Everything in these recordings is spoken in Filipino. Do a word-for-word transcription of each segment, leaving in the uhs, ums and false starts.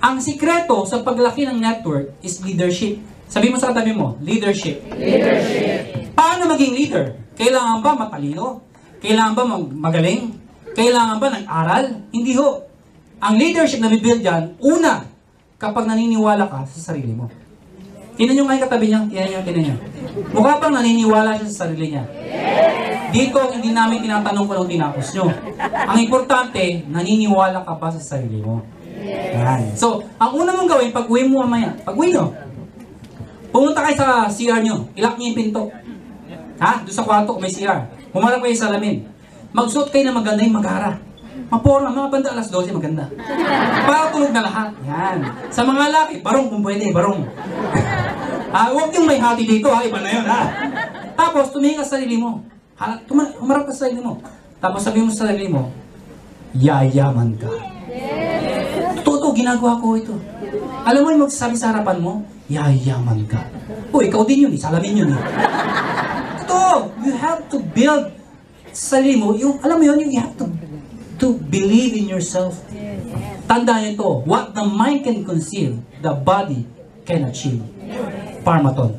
Ang sikreto sa paglaki ng network is leadership. Sabi mo sa katabi mo, leadership. Leadership. Paano maging leader? Kailangan ba matalino? Kailangan ba mag magaling? Kailangan ba nag-aral? Hindi ho. Ang leadership na bibuild dyan, una, kapag naniniwala ka sa sarili mo. Tinan nyo nga yung katabi niya. Tinan nyo, tinan nyo. Mukha pang naniniwala siya sa sarili niya. Dito, hindi namin tinatanong kung anong tinapos nyo. Ang importante, naniniwala ka ba sa sarili mo? Yan. So, ang una mong gawin, pag-uwi mo mamaya, pag-uwi nyo, pumunta kayo sa C R nyo, ilak nyo yung pinto. Ha? Doon sa kwarto, may C R. Humarap kayo sa salamin. Magsuot kayo na maganda yung magara. Mapora, mga banda alas dose, maganda. Para tulog na lahat. Yan. Sa mga laki, barong kung pwede, barong. Ah, huwag yung may hati dito, ha? Iba na yun, ha? Tapos, tumingin ka sa sarili mo. Humarap ka sa sarili mo. Tapos sabihin mo sa sarili mo, yayaman ka. Totoo, ginagawa ko ito. Alam mo yung magsasabi sa harapan mo, yayaman ka. O, ikaw din yun, salamin yun. Eh. Totoo, you have to build sa sarili mo, yung, alam mo yun, you have to to believe in yourself. Tandaan ito, what the mind can conceive, the body can achieve. Parmaton.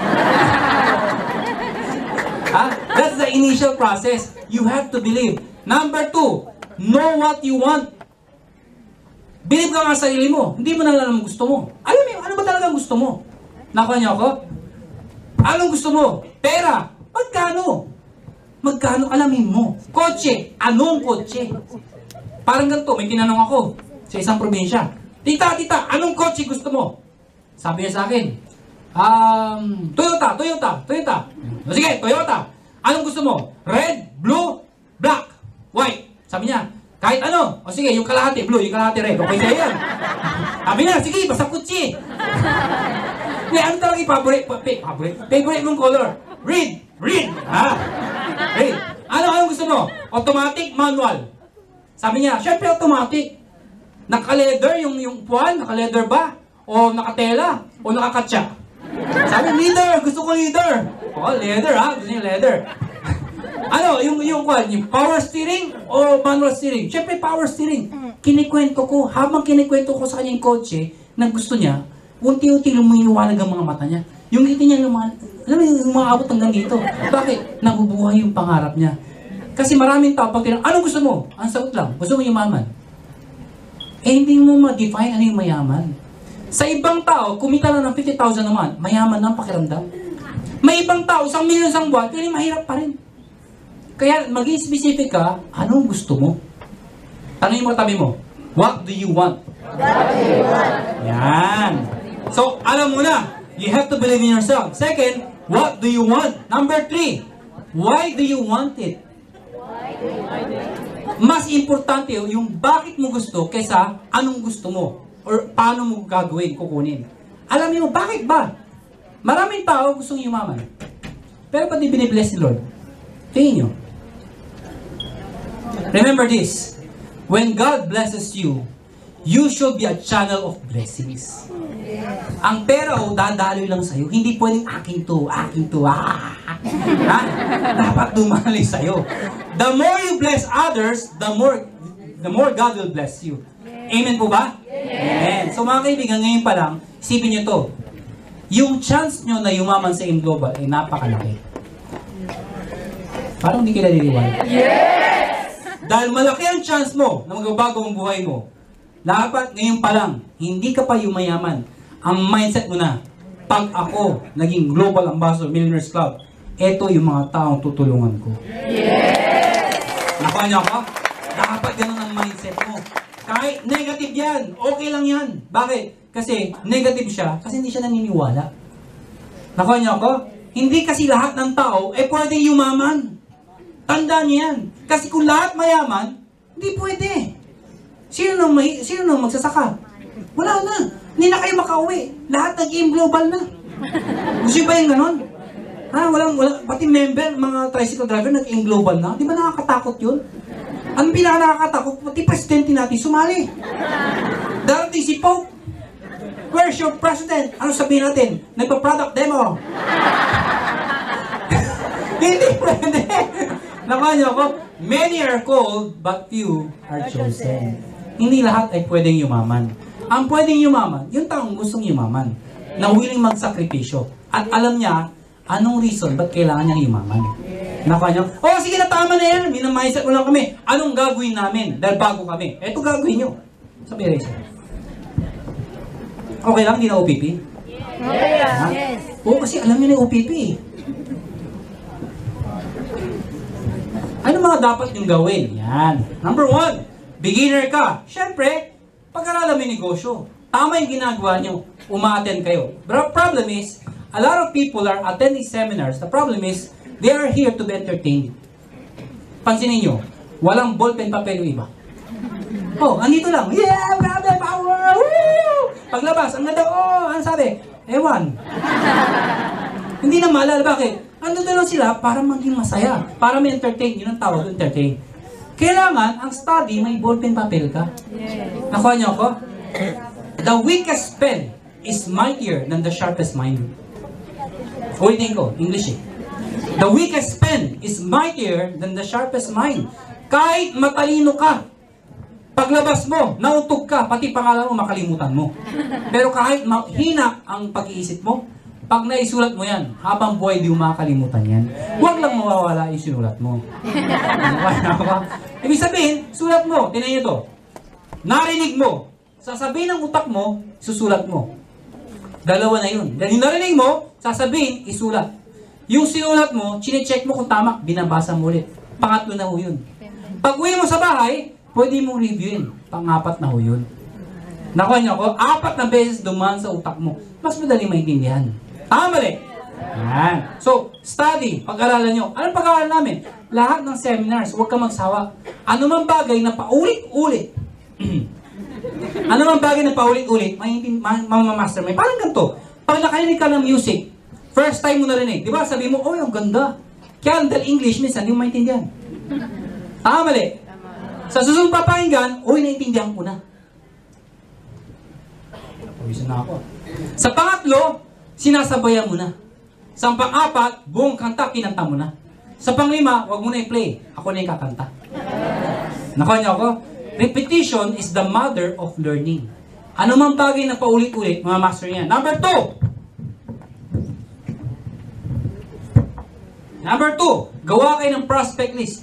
Ha? That's the initial process. You have to believe. Number two, know what you want. Believe ka nga sa sarili mo. Hindi mo na alam ang gusto mo. Alam mo, ano ba talaga gusto mo? Nakuha niyo ako? Anong gusto mo? Pera. Magkano? Magkano alamin mo? Kotse. Anong kotse? Parang ganito, may tinanong ako sa isang probinsya. Tita, tita, anong kotse gusto mo? Sabi niya sa akin, um, Toyota, Toyota, Toyota. O sige, Toyota. Anong gusto mo? Red, blue, black, white. Sabi niya, kahit ano. O sige, yung kalahati blue, yung kalahati red. Okay sa'yo yan. Sabi niya, sige, basta kotse. Hindi, ano talaga i-favorite? Favorite? Favorite mong color? Red, red. Ha? Red. Ano, anong gusto mo? Automatic, manual. Sabi niya, syempre automatic. Naka-leather yung, yung puwan, naka-leather ba? O nakatela? O nakakatsa? Sabi, leather, gusto ko leather. O, leather ha, gusto niya leather. Ano, yung, yung, yung power steering o manual steering? Syempre power steering. Kinikwento ko, habang kinikwento ko sa kanya yung kotse, na gusto niya, unti-unti lumiwanag ang mga mata niya. Yung ngiti niya lumiwanag, alam mo yung umaabot hanggang dito. Bakit? Nabubuhay yung pangarap niya. Kasi maraming tao, pag tinanong, anong gusto mo? Ang sagot lang, gusto mo yumaman. Eh, hindi mo ma-define ano yung mayaman. Sa ibang tao, kumita lang ng fifty thousand naman, mayaman na ang pakiramdam. May ibang tao, isang milyon isang buwan, pero mahirap pa rin. Kaya, maging specific ka, anong gusto mo? Tanongin mo tabi mo, what do you want? What do you want? Yan. So, alam mo na, you have to believe in yourself. Second, what do you want? Number three, why do you want it? Mas importante yung bakit mo gusto kaysa anong gusto mo or paano mo gagawin, kukunin. Alam mo, bakit ba? Maraming tao gustong yumaman. Pero pati binibless ni Lord. Tingin nyo. Remember this. When God blesses you, you should be a channel of blessings. Ang pera o dadaloy lang sa'yo, hindi pwedeng akin to, akin to, ah. Ha? Dapat dumali sa'yo. The more you bless others, the more the more God will bless you. Amen po ba? Amen. So mga kaibigan, ngayon pa lang, isipin nyo to. Yung chance nyo na yumaman sa Aim Global ay napakalaki. Parang hindi kayo naniniwala. Yes! Dahil malaki ang chance mo na magbabago ang buhay mo. Dapat ngayon pa lang, hindi ka pa yumayaman. Ang mindset mo na, pag ako naging Global Ambassador Millionaires Club, eto yung mga taong tutulungan ko. Yes! Nakuha niyo ako? Dapat ganun ang mindset mo. Kahit negative yan, okay lang yan. Bakit? Kasi negative siya, kasi hindi siya naniniwala. Nakuha niyo ako? Hindi kasi lahat ng tao, eh pwedeng yumaman. Tandaan niyo yan. Kasi kung lahat mayaman, hindi pwede. Sino nang, may, sino nang magsasaka? Wala na. Hindi na kayo makauwi. Lahat nag-Aim Global na. Gusto ba yung ganon? Ha? Walang, walang, pati member, mga tricycle driver, nag-Aim Global na. Di ba nakakatakot yun? Ang pinaka nakakatakot, pati presidente natin sumali. Darating si Pope. Where's your president? Ano sabihin natin? Nagpa-product demo. Hindi pwede. Nakuha niyo ako? Many are called, but few are chosen. Hindi lahat ay pwedeng yumaman. Ang pwedeng yumaman, yung taong gustong yumaman, na willing magsakripisyo. At alam niya, anong reason, ba't kailangan niyang yumaman? Nakuha niyo? Oh, sige na, tama na yan. Minamahisa ko lang kami. Anong gagawin namin? Dahil bago kami. Eto gagawin niyo. Sabi rin siya. Okay lang, hindi na O P P? Okay lang. Yes. Oo, kasi alam niyo na yung O P P. Ano mga dapat yung gawin? Yan. Number one, beginner ka. Siyempre, pag-aralan mo yung negosyo. Tama yung ginagawa niyo. Uma-attend kayo. But the problem is, a lot of people are attending seminars. The problem is, they are here to be entertained. Pansinin nyo, walang ballpen papel yung iba. Oh, andito lang. Yeah, grabe, power! Woo! Paglabas, ang ganda, oh, ano sabi? Ewan. Hindi na maalala, bakit? Andito lang sila para maging masaya. Para may entertain. Yun ang tawag, entertain. Kailangan, ang study, may ballpen papel ka. Yeah. Nakuha niyo ako? The weakest pen is mightier than the sharpest mind. Ulitin ko, English eh. The weakest pen is mightier than the sharpest mind. Kahit matalino ka, paglabas mo, nautog ka, pati pangalan mo makalimutan mo. Pero kahit hina ang pag-iisip mo, pag naisulat mo yan, habang buhay di mo makakalimutan yan. Huwag lang mawawala yung sinulat mo. Ibig sabihin, sulat mo, tinayin nyo to. Narinig mo, sasabihin ng utak mo, susulat mo. Dalawa na yun. Dahil yung narinig mo, sasabihin, isulat. Yung sinulat mo, chinecheck mo kung tama, binabasa mo ulit. Pangatlo na ho yun. Pag uwi mo sa bahay, pwede mong reviewin. Pangapat na ho yun. Nakuha niyo ako, apat na beses dumaan sa utak mo. Mas madaling maintindihan. Tama mali? Yan. So, study, pag-aralan nyo. Anong pag-aralan namin? Lahat ng seminars, huwag ka magsawa. Ano man bagay na paulit-ulit. Ano man bagay na paulit-ulit, mamamaster mo. Parang ganito. Pag nakarinig ka ng music, first time mo narinig, di ba? Sabi mo, oh, yung ganda. Kaya dahil English, minsan, hindi mo maintindihan. Tama mali? Sa susunod papakinggan, uy, naintindihan ko na. Pawisan na ako. Sa pangatlo, sinasabayan mo na. Sa pang-apat, buong kanta, kinanta mo na. Sa panglima, wag mo na i-play. Ako na yung kakanta. Nakuha niyo ako? Repetition is the mother of learning. Ano man bagay na paulit-ulit, mga master niya. Number two. Number two, gawa kayo ng prospect list.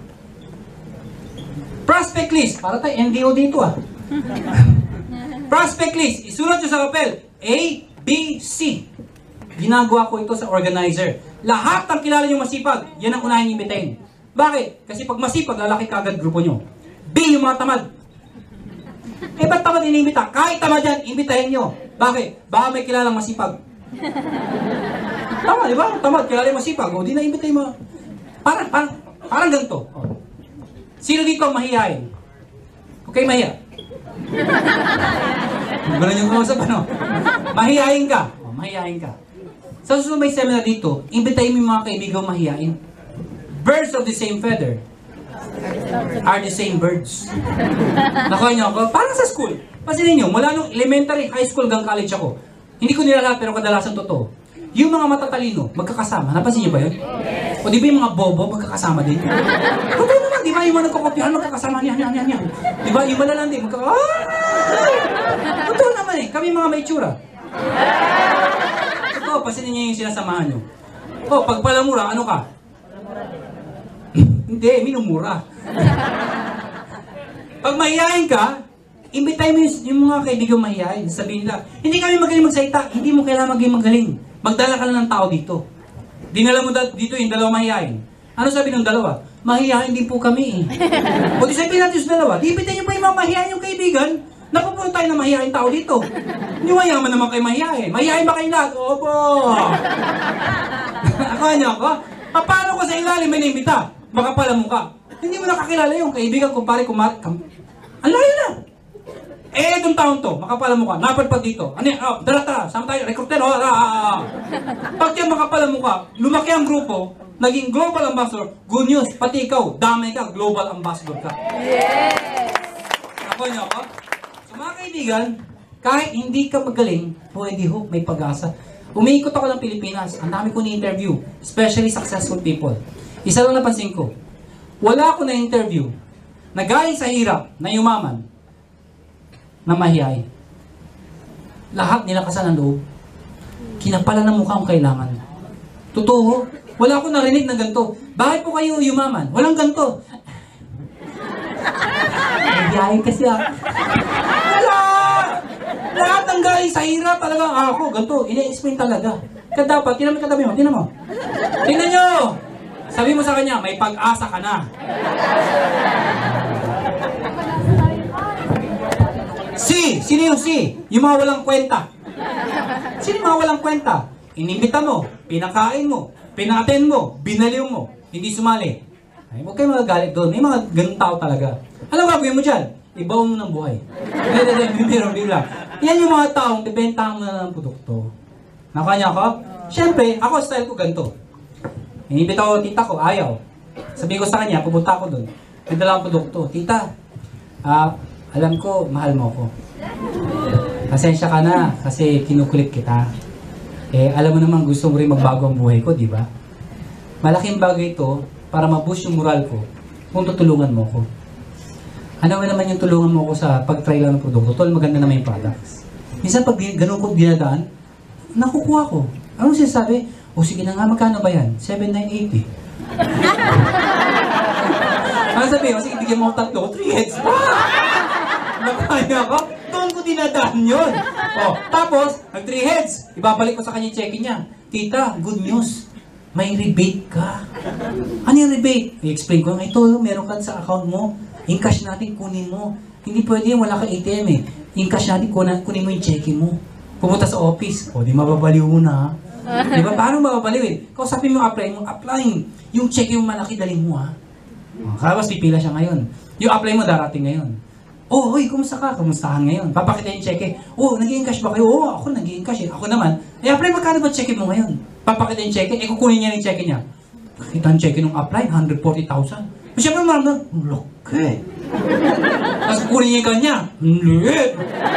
Prospect list. Para tayo N D O dito ah. Prospect list. Isulat nyo sa papel. A, B, C. Ginagawa ko ito sa organizer. Lahat ng kilala nyo masipag, yan ang unahin imbitahin. Bakit? Kasi pag masipag, lalaki ka agad grupo nyo. B, yung mga tamad. Eh, ba't tamad inimbita? Kahit tamad yan, imbitahin nyo. Bakit? Baka may kilalang masipag. Tama, di ba? Tamad, kilala yung masipag. O, di na imbitahin mo. Parang, parang, parang ganito. O. Sino dito ang mahihayin? Okay, mahiya. Ganun yung kausap, ano? Mahihayin ka. O, mahihayin ka. Sa susunod may seminar dito, imbitahin mo yung mga kaibigang mahihain. Birds of the same feather are the same birds. Nakuha niyo ako? Parang sa school. Pasinin niyo, mula nung elementary, high school, hanggang college ako. Hindi ko nilalahat, pero kadalasan totoo. Yung mga matatalino, magkakasama. Napansin niyo ba yun? O di ba yung mga bobo, magkakasama din? Totoo naman, di ba yung mga nagkakopyahan, magkakasama niyan, yan, yan, yan. Di ba yung malalandi, magkakasama. Ah! Totoo naman eh, kami mga may tsura. Totoo, pasinin niyo yung sinasamahan niyo. O, pag palamura, ano ka? Hindi, minumura. Pag mahihayin ka, imbitay mo yung, yung mga kaibigang mahihayin. Sabihin nila, hindi kami magaling magsalita, hindi mo kailangan maging magaling. Magdala ka lang ng tao dito. Dinala mo dito yung dalawang mahihayin. Ano sabi ng dalawa? Mahihayin din po kami eh. O di sabihin natin yung dalawa, di imbitay niyo pa yung mga mahihayin yung kaibigan, napupunta tayo ng mahihayin tao dito. Hindi mayaman naman kayo mahihayin. Mahihayin ba kayo lahat? Opo! Ako niyo ako? Paano ko sa ilalim may naimbita? Makapala mo ka. Hindi mo nakakilala yung kaibigan, kumpare, kumari. Kam Ang layo na. Eh, itong taon to, makapala mo ka. Napadpad dito. Ano yan? Oh, tara, tara. Sama tayo. Recruiter. Oh, ah, ah, ah. Pag yan makapala mo ka, lumaki ang grupo, naging global ambassador, good news, pati ikaw, damay ka, global ambassador ka. Yes! Ako niyo ako? So mga kaibigan, kahit hindi ka magaling, pwede ho, may pag-asa. Umiikot ako ng Pilipinas. Ang dami ko ni-interview, especially successful people. Isa lang napansin ko, wala ako na-interview na galing sa hirap, na yumaman, na mahihayin. lahat nilakasan ng loob. Kinapala ng mukha kung kailangan. Totoo, wala akong narinig na ganito. Bakit po kayo yumaman? Walang ganito. Nagyayin kasi ako. Wala! Lahat ng galing sa hirap talaga ako. Ganito, ina-explain talaga. Kaya dapat, tinan mo katabi mo, tinan mo. Tingnan nyo! Sabi mo sa kanya, may pag-asa ka na. Si! Sino yung si? Yung mga walang kwenta. Sino yung mga walang kwenta? Inimbita mo, pinakain mo, pinaten mo, binaliw mo, hindi sumali. Ay, huwag kayo magagalit doon. May mga ganun tao talaga. Alam mo, gagawin mo dyan? Ibaw mo ng buhay. Hindi, hindi, hindi, meron, bigla. Yan yung mga taong bibentahan mo na ng produkto. Nakanya ko? Siyempre, ako style ko ganito. Inimbita ko tita ko, ayaw. Sabi ko sa kanya, pupunta ako doon. May dalang produkto. Tita, ah, alam ko, mahal mo ko. Pasensya ka na, kasi kinukulit kita. Eh, alam mo naman, gusto mo rin magbago ang buhay ko, di ba? Malaking bagay ito para ma-boost yung moral ko kung tutulungan mo ko. Ano ba naman yung tulungan mo ko sa pag-try lang ng produkto? Tol, maganda naman yung products. Minsan pag ganun ko dinadaan, nakukuha ko. Ano sinasabi? O sige na nga, magkano ba yan? seven nine eighty. Ano sabi? O sige, bigyan mo ako tatlo, three heads. Nakaya ko? Doon ko dinadaan yun. O, tapos, nag three heads. Ibabalik ko sa kanya yung check-in niya. Tita, good news. May rebate ka. Ano yung rebate? I-explain ko, ito, meron ka sa account mo. In-cash natin, kunin mo. Hindi pwede yan, wala ka A T M eh. In-cash natin, kunin, kunin mo yung check-in mo. Pumunta sa office. O, di mababaliw mo na. Di ba? Paano mababaliw eh? Kausapin mo, apply mo, apply. Yung check-in mo malaki, dali mo ha. Kawas, pipila siya ngayon. Yung apply mo, darating ngayon. Oh, hoy, kumusta ka? Kumustahan ngayon? Papakita yung check-in. Oh, nag-i-encash ba kayo? Oo, oh, ako nag-i-encash eh. Ako naman. Eh, apply, magkano ba check-in mo ngayon? Papakita yung check-in. Eh, kukunin niya yung check-in niya. Pakita yung check-in ng apply, one hundred forty thousand. Siyempre, maramdaman, laki. Tapos kukunin niya yung kanya. Liit.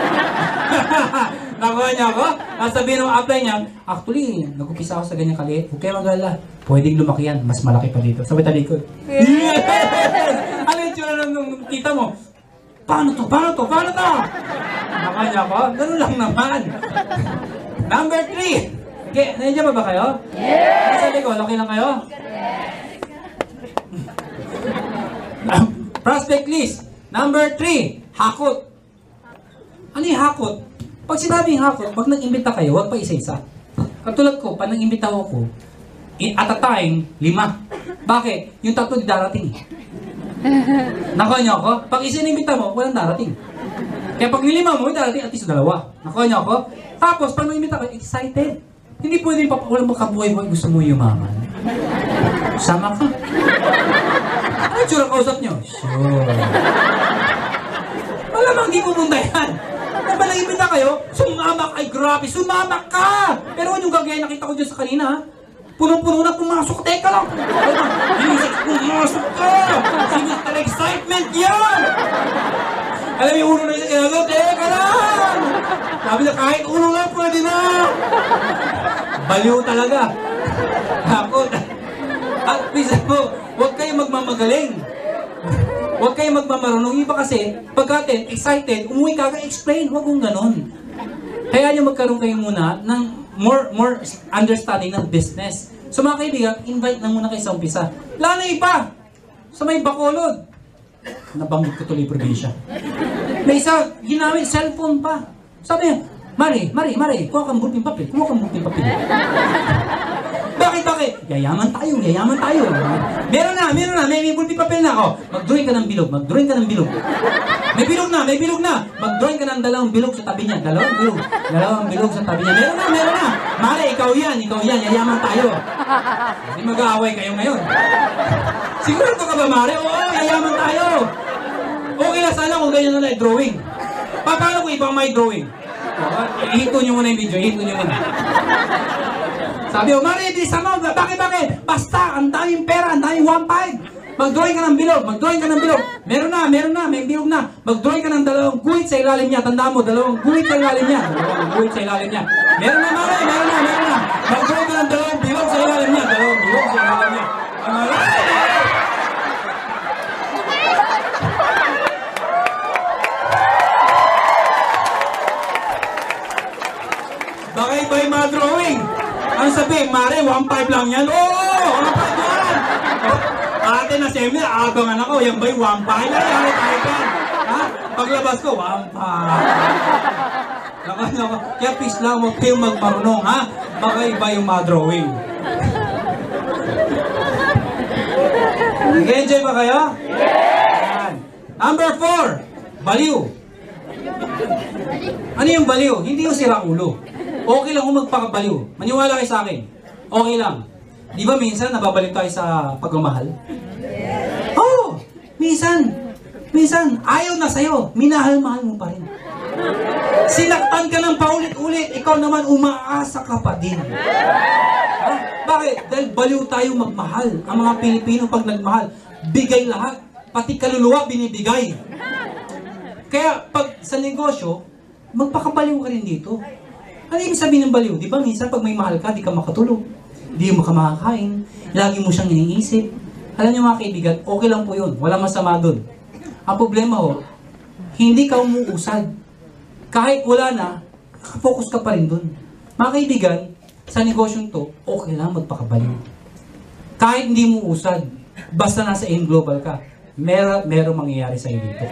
Nakuha niya ako. Tapos sabihin ng apply niya, actually, nag-upisa ako sa ganyan kaliit. Huwag kayo mag-alala. Pwedeng lumaki yan. Mas malaki pa dito. Sabi talikod. Yes! Ano yung tsura ng tita mo? Paano to? Paano to? Paano to? Nakanya ko? Ganun lang naman. Number three. Okay, nandiyan ba ba kayo? Yes! Sabi ko, laki lang kayo? Yes! Prospect list. Number three. Hakot. Ano yung hakot? Pag sinabing hakot, pag nag-imbita kayo, huwag pa isa-isa. Katulad ko, pag nag-imbita ako, at a time, lima. Bakit? Yung tatlo darating. Nakuha niyo ako? Pag isa-inimbita mo, walang darating. Kaya pag nilima mo, darating at least dalawa. Nakuha niyo ako? Tapos, pag nag-imbita ka, excited. Hindi pwede pa, walang makabuhay-buhay, gusto mo yumaman. Sama ka. Ano tsura kausap niyo? Sure. Malamang di pupunta yan. Kung ba nag-imbita kayo, sumamak, ay grabe, sumamak ka! Pero ano yung gagawin nakita ko dyan sa kanina, ha? Punong-puno na pumasok. Teka lang. Music, pumasok ka. Sinistal excitement yan. Alam yung ulo na yung sinagaw. Teka lang. Sabi na kahit ulo lang pwede na. Baliw talaga. Takot. At please po, huwag kayong magmamagaling. Huwag kayong magmamarunong. Iba kasi, pagkatin, excited, umuwi ka, explain. Huwag kong ganon. Kaya nyo magkaroon kayo muna ng more more understanding ng business. So mga kaibigan, invite na muna kayo sa umpisa. Lalo na iba, sa may Bacolod. Nabanggit ko tuloy probinsya. May isa, ginamit cellphone pa. Sabi niya, Mari, Mari, Mari, kuha kang bulping papel, kuha kang bulping papel. Bakit, bakit? Yayaman tayo, yayaman tayo. Meron na, meron na, may, may bulping papel na ako. Mag-drawing ka ng bilog, mag-drawing ka ng bilog. May bilog na, may bilog na. Mag-drawing ka ng dalawang bilog sa tabi niya. Dalawang bilog. Dalawang bilog sa tabi niya. Meron na, meron na. Mare, ikaw yan, ikaw yan. Yayaman tayo. Hindi mag-aaway kayo ngayon. Sigurado ka ba, Mare? Oo, yayaman tayo. Okay na sana kung ganyan na na drawing. Pa, paano kung ibang may drawing? Ihito nyo muna yung video, ihito nyo muna. Sabi ko, Mare, bilis mo. Bakit, bakit? Basta, ang daming pera, ang daming one five. Mag-drawing ka ng bilog, mag-drawing ka ng bilog. Meron na, meron na, may bilog na. Mag-drawing ka ng dalawang guhit sa ilalim niya. Tandaan mo, dalawang guhit sa ilalim niya. Dalawang guhit sa ilalim niya. Meron na, Mare, meron na, meron na. Mag-drawing ka ng dalawang bilog sa ilalim niya. Dalawang bilog sa ilalim niya. Baka iba yung mga drawing. Ano sabihin, Mare, one five lang yan? Oo, one five yan. Ate na seminar, abangan ako, yan ba yung one five? Ay, tayo ka. Ha? Paglabas ko, one five. Naka, naka. Kaya please lang, huwag kayong magmarunong, ha? Baka iba yung mga drawing. Nag-enjoy ba kayo? Yes! Number four, baliw. Ano yung baliw? Hindi yung sira ulo. Okay lang kung magpakabaliw. Maniwala kayo sa akin. Okay lang. Di ba minsan nababalik tayo sa pagmamahal? Oo! Oh, minsan. Minsan, ayaw na sa'yo. Minahal-mahal mo pa rin. Sinaktan ka ng paulit-ulit. Ikaw naman umaasa ka pa din. Ha? Bakit? Dahil baliw tayo magmahal. Ang mga Pilipino pag nagmahal, bigay lahat. Pati kaluluwa binibigay. Kaya pag sa negosyo, magpakabaliw ka rin dito. Ano yung sabihin ng baliw? Di ba minsan pag may mahal ka, di ka makatulog. Di mo ka makakain. Lagi mo siyang iniisip. Alam niyo mga kaibigan, okay lang po yun. Walang masama dun. Ang problema ho, hindi ka umuusad. Kahit wala na, focus ka pa rin dun. Mga kaibigan, sa negosyong to, okay lang magpakabaliw. Kahit hindi mo usad, basta nasa in global ka, meron merong mangyayari sa iyo dito.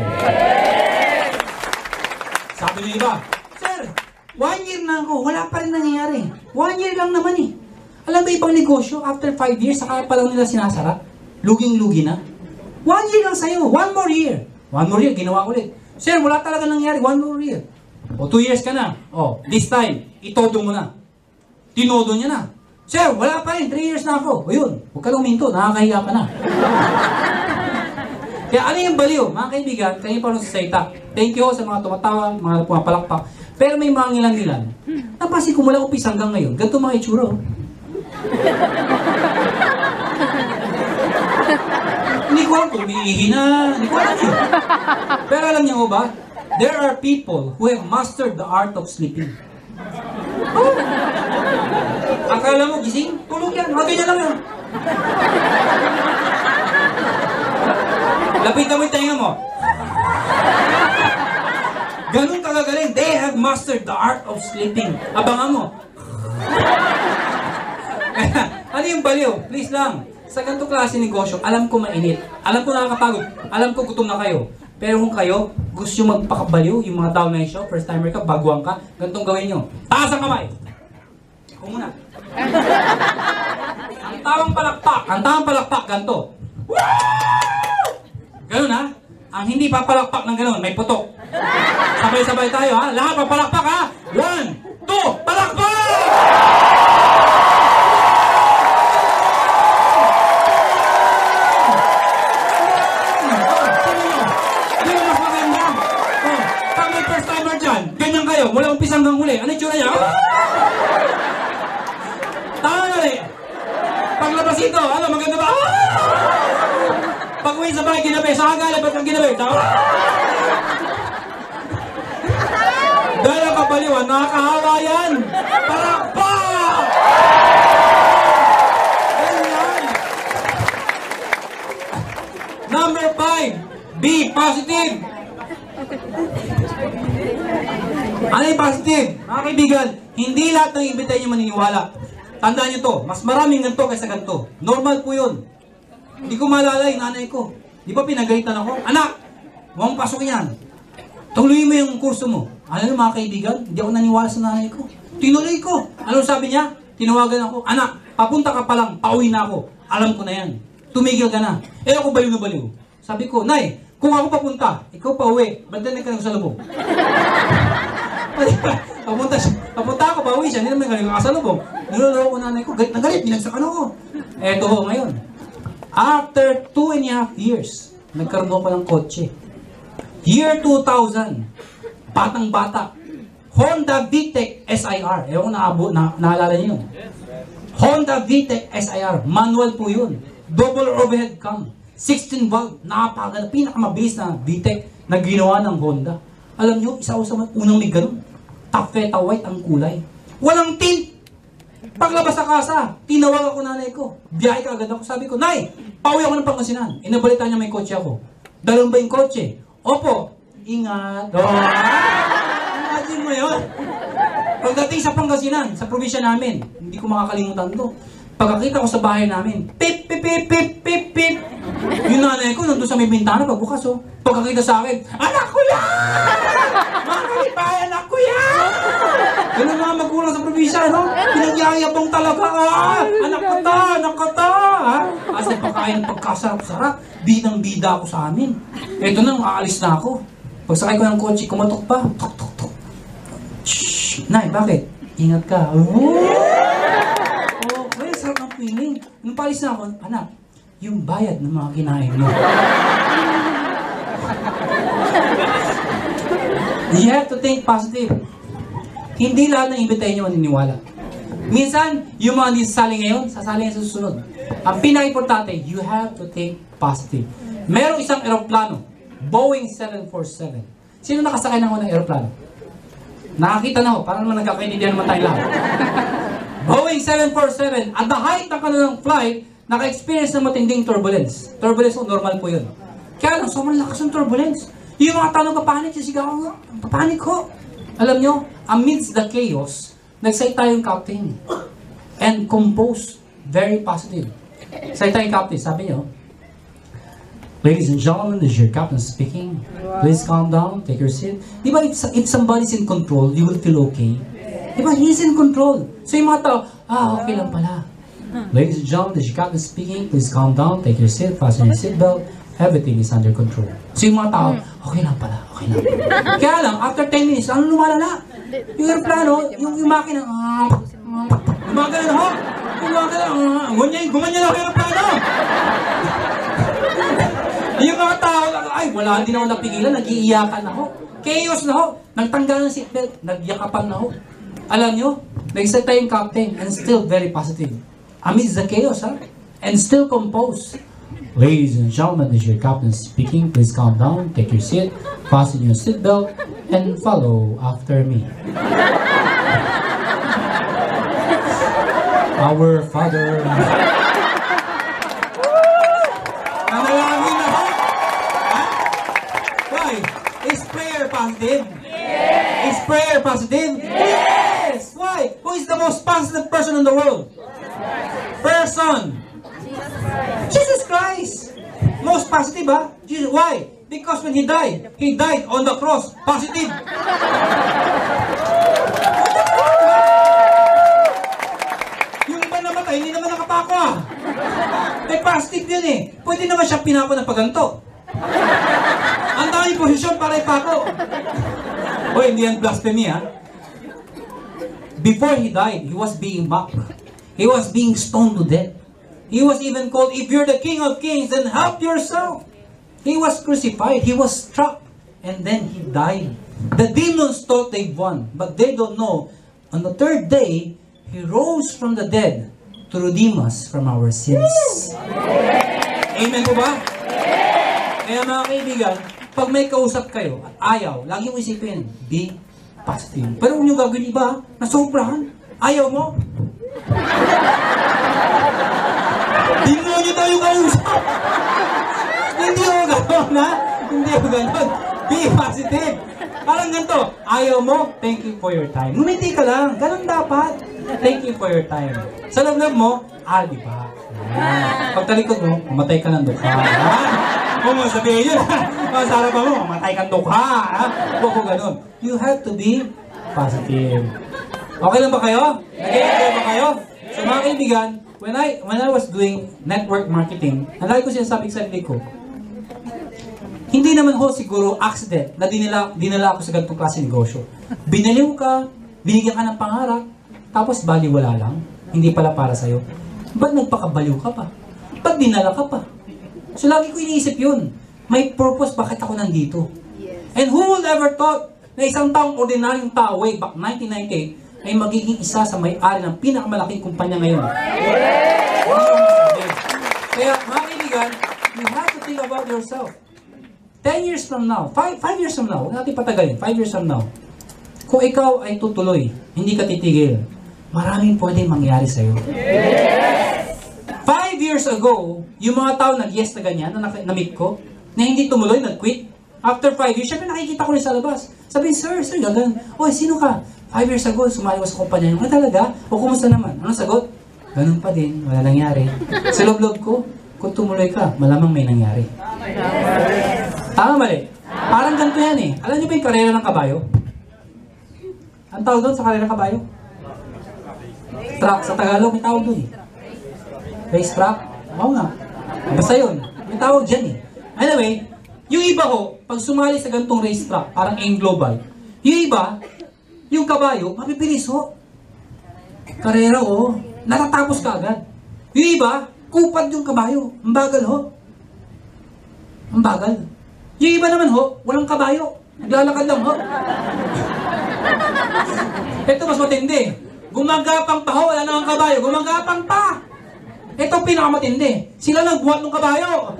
Sabi niyo iba, Sir, one year na ako, wala pa rin nangyayari. One year lang naman eh. Alam ba ibang negosyo, after five years, saka pa lang nila sinasara, luging-lugi na. One year lang sa'yo, one more year. One more year, ginawa ko ulit. Sir, wala talaga nangyayari, one more year. O, two years ka na. O, this time, itodo mo na. Tinodo niya na. Sir, wala pa rin, three years na ako. O yun, huwag ka lang uminto, nakakahiya ka na. Kaya ano yung baliw? Mga kaibigan, kanina pa rin sa salita. Thank you sa mga tumatawa, mga pumapalakpak. Pero may mga ngilan-ngilan. Napansin ko mula umpis hanggang ngayon, ganito mga itsura. Hindi ko alam kung umiihi na, hindi ko alam yun. Pero alam niyo ba, there are people who have mastered the art of sleeping. Oh. Akala mo, gising, tulog yan, mga ganyan lang yan. Lapitan mo yung tainga mo. Ganun kagagaling. They have mastered the art of sleeping. Abangan mo. Ano yung baliw? Please lang. Sa ganito klase negosyo, alam ko mainit. Alam ko nakakapagod. Alam ko gutom na kayo. Pero kung kayo, gusto nyo magpakabaliw, yung mga tao na yung show, first timer ka, baguhan ka, ganitong gawin nyo. Taas ang kamay! Ako muna. Ang tawang palakpak, ang tawang palakpak, ganito. Ganun ha? Ang hindi papalakpak ng ganun, may putok. Sabay-sabay tayo ha? Lahat papalakpak ha? One, two, palakpak! Mula umpis hanggang huli. Ano yung tsura niya? Tama na rin. Paglabas ito, ano, maganda ba? Pag-uwi sa bahay, ginabi. Saan ka galing? Ba't kang ginabi? Tama? Dahil ang kapaliwan, nakakahawa yan. Parang pa! Ganyan. Number five, be positive. Ano yung positive? Mga kaibigan, hindi lahat ng ibigay nyo maniniwala. Tandaan nyo to, mas maraming ganito kaysa ganito. Normal po yun. Hindi ko maalala yung nanay ko. Di ba pinagalitan ako? Anak, huwag mong pasok yan. Tuloy mo yung kurso mo. Alam nyo mga kaibigan, hindi ako naniwala sa nanay ko. Tinuloy ko. Ano sabi niya? Tinawagan ako, anak, papunta ka pa lang, pauwi na ako. Alam ko na yan. Tumigil ka na. Eh ako baliw na baliw. Sabi ko, Nay, kung ako papunta, ikaw pa uwi, ba't na ka sa lubong? papunta, papunta ako, pauwi siya, hindi naman galing ka sa lubong. Niloloko ko nanay ko, galit na galit, binagsakan ako. Eto ho, ngayon. After two and a half years, nagkaroon ako ng kotse. Year two thousand, batang-bata. Honda V TEC S I R. Ewan ko naabo, na, naalala niyo yun. Honda V TEC S I R, manual po yun. Double overhead cam. sixteen valve, napakaganda, pinakamabilis na V TEC na ginawa ng Honda. Alam nyo, isa ako sa unang may ganun. Taffeta white ang kulay. Walang tint! Paglabas sa kasa, tinawag ako nanay ko. Biyahe ka agad ako. Sabi ko, Nay, pauwi ako ng Pangasinan. Inabalita niya may kotse ako. Dalawang ba yung kotse? Opo. Ingat. Oh, imagine mo yun. O Pagdating sa Pangasinan, sa probinsya namin, hindi ko makakalimutan to. Pagkakita ko sa bahay namin, pip, pip, pip, pip, pip, pip. Yung nanay ko, nandun sa may bintana, pagbukas, oh. Pagkakita sa akin, anak ko yan! Mga kalipay, anak ko yan! Ganun mga magulang sa probinsya, no? Pinagyayabang talaga, ah! Anak ko ta, anak ko ta! As in, pagkain ng pagkasarap-sarap, bidang-bida ako sa amin. Eto na, aalis na ako. Pagsakay ko ng kotse, kumatok pa. Tok, tok, tok. Shhh! Nay, bakit? Ingat ka. Ooh! Feeling. Nung palis na ako, anak, yung bayad ng mga kinain mo. You have to think positive. Hindi lahat ng imbitahin nyo maniniwala. Minsan, yung mga hindi sasali ngayon, sasali ngayon sa susunod. Ang pinaka-importante, you have to think positive. Merong isang eroplano, Boeing seven forty-seven. Sino nakasakay na ako ng eroplano? Nakakita na ako, parang naman nagkakaintindihan naman tayo lahat. Boeing seven forty-seven, at the height ng kanilang flight, naka-experience ng matinding turbulence. Turbulence o normal po yun. Kaya lang, sobrang lakas ng turbulence. Yung mga tanong kapanik, sisigaw ko, papanik ko. Alam nyo, amidst the chaos, nagsalita yung captain. And compose, very positive. Salita yung captain, sabi nyo, ladies and gentlemen, this is your captain speaking. Please calm down, take your seat. Di ba if, if somebody's in control, you will feel okay? Diba? He's in control. So yung mga tao, ah, okay lang pala. Ladies and gentlemen, this is your captain speaking. Please calm down, take your seat, fasten your seatbelt. Everything is under control. So yung mga tao, okay lang pala, okay lang pala. Kaya lang, after ten minutes, ano lumalala? Yung aeroplano, yung, yung makina, ah, gumagana ho, gumagana, ah, gumanyan, gumanyan ako yung aeroplano. Yung mga tao, ay, wala din ako napigilan, nag-iiyakan ako. Chaos na ho, nagtanggal ng seatbelt, nagyakapan na ho. Alam nyo, nagsalita yung captain and still very positive. Amidst the chaos, ha? And still composed. Ladies and gentlemen, this is your captain speaking. Please calm down, take your seat, fasten your seatbelt, and follow after me. Our Father. Nanalangin na ho? Ha? Why? Is prayer positive? Yes! Is prayer positive? Yes! Why? Who is the most positive person in the world? Person. Jesus Christ. Most positive, ha? Jesus. Why? Because when He died, He died on the cross. Positive. Yung iba namatay, hindi naman nakapako, ah. May positive yun eh. Pwede naman siya pinako ng paganto. Ang daming posisyon para ipako. O, hindi yan blasphemy, ha? Before He died, He was being mocked. He was being stoned to death. He was even called, if you're the King of Kings, then help yourself. He was crucified. He was struck. And then He died. The demons thought they won, but they don't know. On the third day, He rose from the dead to redeem us from our sins. Amen po ba? Kaya mga kaibigan, pag may kausap kayo at ayaw, lagi mo isipin, be positive. Pero kung yung gagawin iba, nasobrahan, ayaw mo. Hindi mo nyo tayo kausap. Hindi ko gano'n, ha? Hindi ko gano'n. Be positive. Parang ganito, ayaw mo, thank you for your time. Ngumiti ka lang, ganun dapat. Thank you for your time. Sa loob mo, ah, di ba? Pagtalikod mo, mamatay ka ng dukha. Kung mo sabihin yun, masarap mo, mamatay ka ng dukha. Huwag ko ganun. You have to be positive. Okay lang ba kayo? Nag-enjoy ba kayo? So mga kaibigan, when I when I was doing network marketing, nalagi ko sinasabi sa sarili ko, hindi naman ho siguro accident na dinala, dinala ako sa ganitong klase negosyo. Binaliw ka, binigyan ka ng pangarap, tapos baliwala lang, hindi pala para sa'yo. Ba't nagpakabaliw ka pa? Ba't dinala ka pa? So lagi ko iniisip yun. May purpose, bakit ako nandito? And who would ever thought na isang taong ordinaryong tao way back nineteen ninety-eight ay magiging isa sa may-ari ng pinakamalaking kumpanya ngayon? Kaya mga kaibigan, you have to think about yourself. Ten years from now, five, five years from now, huwag natin patagalin, five years from now, kung ikaw ay tutuloy, hindi ka titigil, maraming pwedeng mangyari sa'yo. Yes! Five years ago, yung mga tao nag-yes na ganyan, na na-meet ko, na hindi tumuloy, nag-quit. After five years, syempre nakikita ko rin sa labas. Sabihin, sir, sir, gagan. Oy, sino ka? Five years ago, sumali ko sa kumpanya niyo. Ah, talaga? O kumusta naman? Ano sagot? Ganun pa din, wala nangyari. Sa loob-loob ko, kung tumuloy ka, malamang may nangyari. Tama mali? Parang ganito yan eh. Alam niyo ba yung karera ng kabayo? Ang tawag doon sa karera ng kabayo? Track. Sa Tagalog, may tawag doon eh. Race track? Oo nga. Basta yun. May tawag dyan eh. Anyway, yung iba ho, pag sumali sa ganitong race track, parang aim global, yung iba, yung kabayo, mapipilis ho. Karera ho, natatapos ka agad. Yung iba, kupad yung kabayo. Ang bagal ho. Ang bagal. Yung iba naman ho, walang kabayo. Naglalakad lang ho. Ito mas matindi. Gumagapang pa ho, wala nang kabayo. Gumagapang pa. Ito pinakamatindi. Sila nagbuhat ng kabayo.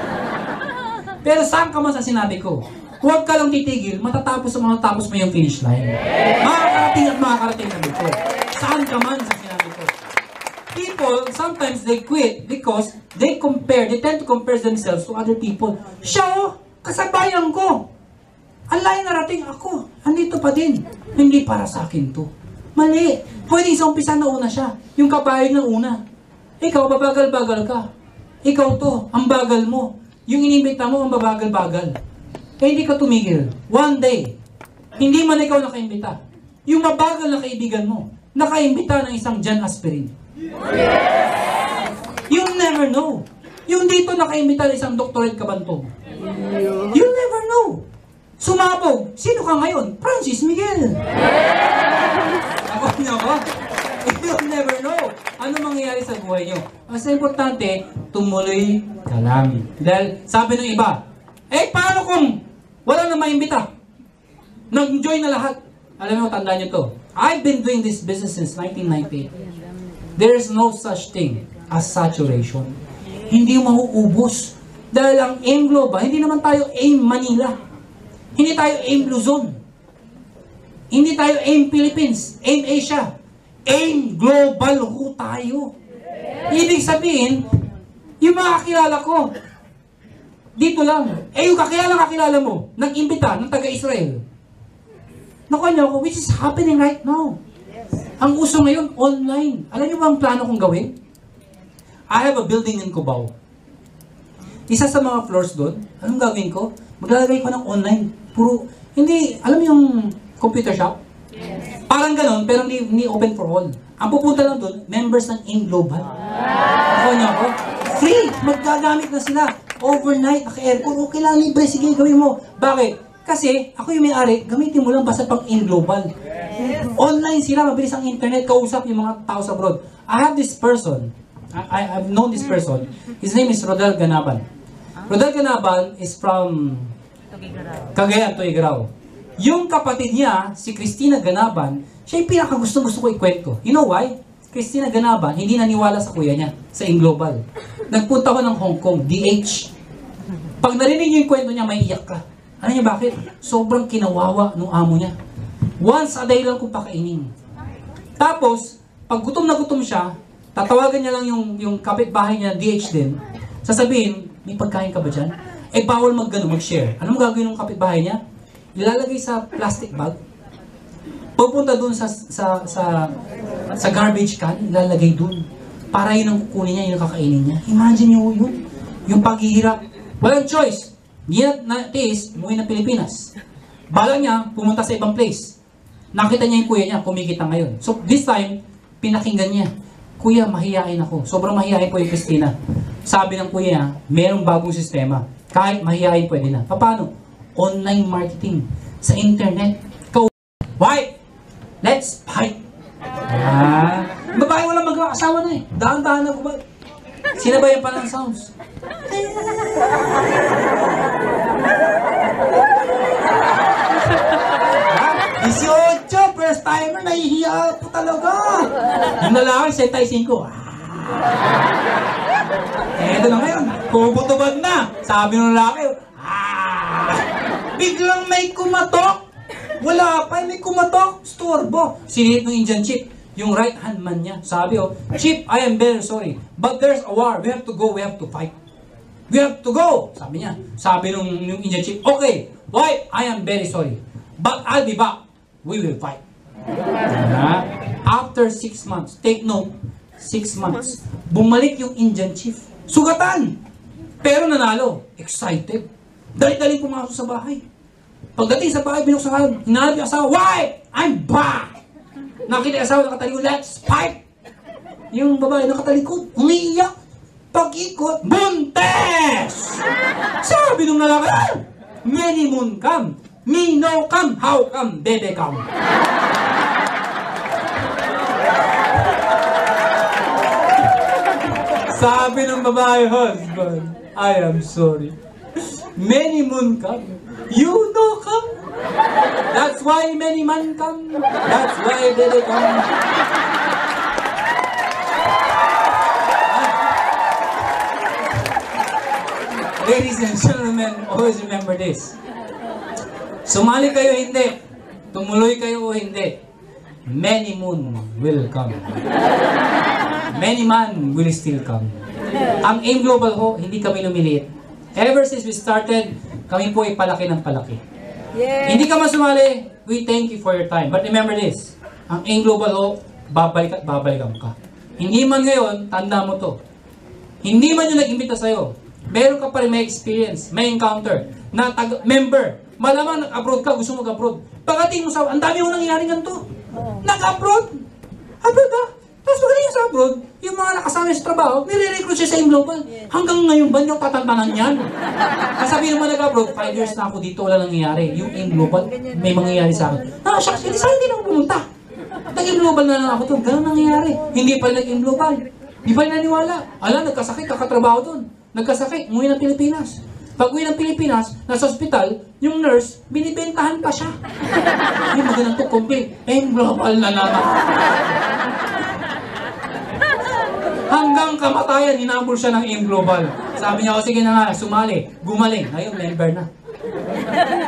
Pero saan ka man sa sinabi ko? Huwag ka lang titigil, matatapos sa matatapos mo yung finish line. Makakarating at makakarating na dito. Saan ka man sa sinabi ko? People, sometimes they quit because they compare, they tend to compare themselves to other people. Siya oh, kasabayan ko. Ang layo narating ako. Andito pa din. Hindi para sa akin to. Mali. Pwede sa umpisa na una siya. Yung kabayo na una. Ikaw, babagal-bagal ka. Ikaw to, ang bagal mo. Yung inimbita mo, ang babagal-bagal. Eh, hindi ka tumigil. One day, hindi man ikaw nakaimbita. Yung mabagal na kaibigan mo, nakaimbita ng isang John Aspirin. Yes! You'll never know. Yung dito nakaimbita ng isang doctorate kabantog. You'll never know. Sumabog. Sino ka ngayon? Francis Miguel. Ako niyo ba? You'll never know. Ano mangyayari sa buhay nyo? Mas importante, tumuloy ka lang. Dahil sabi ng iba, eh paano kung wala na maimbita? Nag-join na lahat. Alam mo, tandaan nyo to. I've been doing this business since nineteen ninety. There is no such thing as saturation. Hindi mauubos. Dahil ang aim global, hindi naman tayo aim Manila. Hindi tayo aim Luzon. Hindi tayo aim Philippines. Aim Asia. Aim global ho tayo. Ibig sabihin, yung mga kakilala ko, dito lang. Eh, yung kakilala kakilala mo, nag-imbita ng taga-Israel. Nakuha niyo ako, which is happening right now. Ang uso ngayon, online. Alam niyo ba ang plano kong gawin? I have a building in Cubao. Isa sa mga floors doon, anong gagawin ko? Maglalagay ko ng online. Puro, hindi, alam mo yung computer shop? Parang ganon, pero hindi, hindi open for all. Ang pupunta lang doon, members ng AIM Global. Nakuha niyo ako? Free! Maggagamit na sila. Overnight, naka-aircon, okay lang, libre, sige, gawin mo. Bakit? Kasi, ako yung may-ari, gamitin mo lang basta pang AIM Global. Online sila, mabilis ang internet, kausap yung mga tao sa abroad. I have this person, I, I've known this person, his name is Rodel Ganaban. Rodel Ganaban is from Cagayan, Tuigaraw. Yung kapatid niya, si Christina Ganaban, siya yung pinakagusto-gusto ko ikwento. You know why? Christina Ganaban, hindi naniwala sa kuya niya, sa AIM Global. Nagpunta ko ng Hong Kong, D H. Pag narinig niyo yung kwento niya, may iyak ka. Ano niya bakit? Sobrang kinawawa nung amo niya. Once a day lang kung pakainin. Tapos, pag gutom na gutom siya, tatawagan niya lang yung, yung kapitbahay niya, D H din. Sasabihin, may pagkain ka ba dyan? Eh, bawal mag-gano, mag-share. Ano mo gagawin ng kapitbahay niya? Ilalagay sa plastic bag. Pupunta dun sa, sa, sa, sa garbage can, ilalagay dun. Para yun ang kukunin niya, yun ang kakainin niya. Imagine niyo yun. Yung paghihirap. Walang choice. Hindi na taste, umuwi ng Pilipinas. Bala niya, pumunta sa ibang place. Nakita niya yung kuya niya, kumikita ngayon. So, this time, pinakinggan niya. Kuya, mahihain ako. Sobrang mahihain po yung Christina. Sabi ng kuya niya, merong bagong sistema. Kahit mahihain, pwede na. Paano? Online marketing. Sa internet. Ka Why? Let's fight. Ah, babae walang mag-asawa na eh. Dahan-dahan na babae. Sinabayan pa ng sounds. eighteen, first timer, nahihiya po talaga. Yung lalaki, setay ko. Eh, ito na ngayon. Puputubad na. Sabi ng lalaki, ah! Biglang may kumatok. Wala pa, may kumatok. Storbo. Sinihit ng Indian chief. Yung right hand man niya. Sabi, oh, Chief, I am very sorry. But there's a war. We have to go. We have to fight. We have to go. Sabi niya. Sabi nung yung Indian chief, okay, why? I am very sorry. But I'll be back. We will fight. Ha? After six months, take note, six months, bumalik yung Indian chief. Sugatan! Pero nanalo. Excited. Dali-dali pumasok sa bahay. Pagdating sa bahay, binuksan, hinanap yung asawa, why? I'm back! Nakita yung asawa, nakatalikod, let's fight! Yung babae nakatalikod, umiiyak. Pag-ikot, buntes! Sabi nung lalaki, ah! Many moon come, me no come, how come, bebe come? Sabi ng babae, husband, I am sorry. Many moon come, you no come. That's why many man come. That's why bebe come. Ladies and gentlemen, always remember this. Sumali kayo hindi, tumuloy kayo o hindi, many moon will come. Many man will still come. Ang Aim Global ho, hindi kami lumiliit. Ever since we started, kami po ay palaki ng palaki. Yes. Hindi ka man sumali, we thank you for your time. But remember this, ang Aim Global ho, babalik at babalikan ka. Hindi man ngayon, tanda mo to. Hindi man yung nag-imbita sa'yo, meron ka pa rin may experience, may encounter, na tag- member, malamang nag-abroad ka, gusto mo mag-abroad. Pagdating mo sa, ang dami mo nangyayari ganito. Nag-abroad? Abroad ha? Tapos pagdating sa abroad, yung mga nakasama sa trabaho, nire-recruit siya sa Aim Global. Hanggang ngayon ba nyo tatantanan yan? Kasabi naman nag-abroad, five years na ako dito, wala nangyayari. Yung Aim Global, may mangyayari sa akin. Ah, shucks, hindi sa hindi na ako pumunta. Nag-Aim Global na lang ako to, ganun nangyayari. Hindi pa nag-Aim Global. Hindi pa naniwala. Ala, nagkasakit, kakatrabaho doon. Nagkasakit, umuwi ng Pilipinas. Pag uwi ng Pilipinas, nasa ospital, yung nurse, binibentahan pa siya. Yung magandang to, complain, Aim Global na naman. Hanggang kamatayan, hinabol siya ng Aim Global. Sabi niya, o sige na nga, sumali, gumaling. Ngayon, member na.